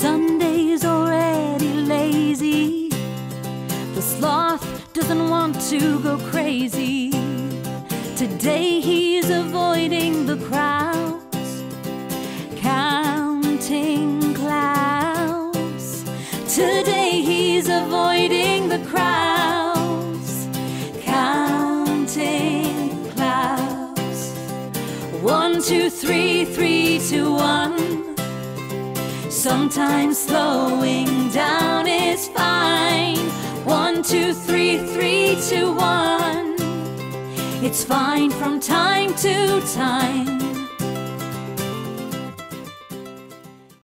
Sunday's already lazy. The sloth doesn't want to go crazy. Today he's avoiding the crowds, counting clouds. Today he's avoiding the crowds, counting clouds. 1, 2, 3, 3, 2, 1. Sometimes slowing down is fine. 1, 2, 3, 3, 2, 1. It's fine from time to time.